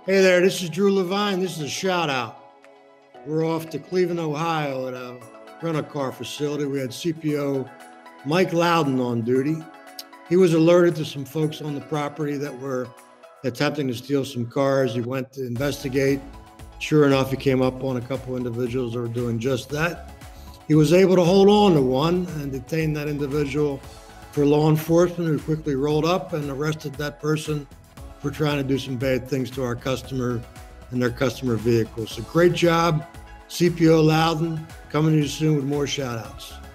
Hey there, this is Drew Loudin. This is a shout out. We're off to Cleveland, Ohio at a rent-a-car facility. We had CPO Mike Loudin on duty. He was alerted to some folks on the property that were attempting to steal some cars. He went to investigate. Sure enough, he came up on a couple individuals that were doing just that. He was able to hold on to one and detain that individual for law enforcement, who quickly rolled up and arrested that person for trying to do some bad things to our customer and their customer vehicles. So great job, CPO Loudin. Coming to you soon with more shout outs.